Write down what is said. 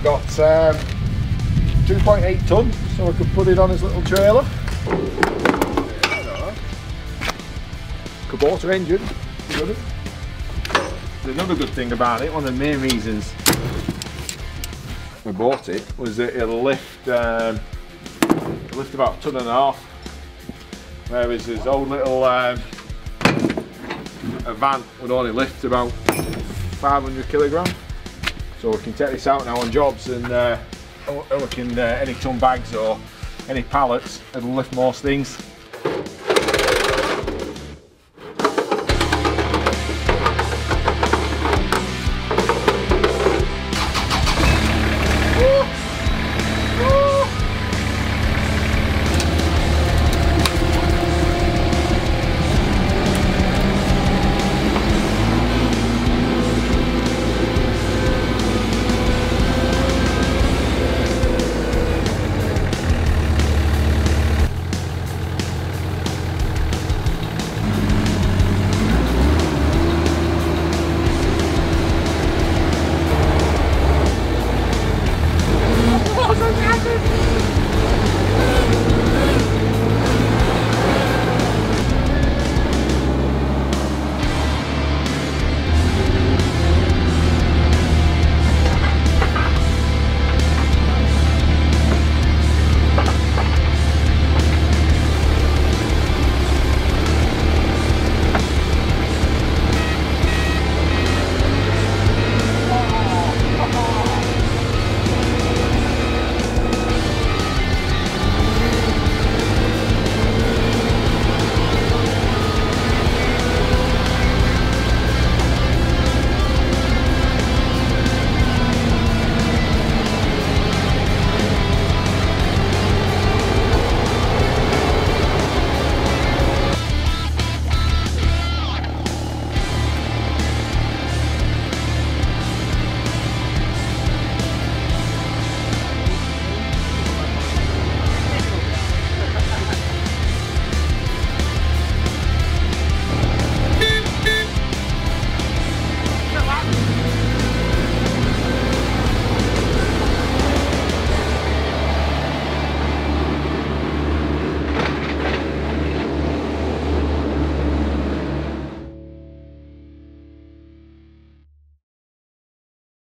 got 2.8 ton, so I could put it on his little trailer. Kubota engine. Another good thing about it, one of the main reasons we bought it, was that it'll lift about 1.5 tons, whereas his old little a van would only lift about 500 kilograms. So we can take this out now on jobs, and we can any ton bags or any pallets, it'll lift most things.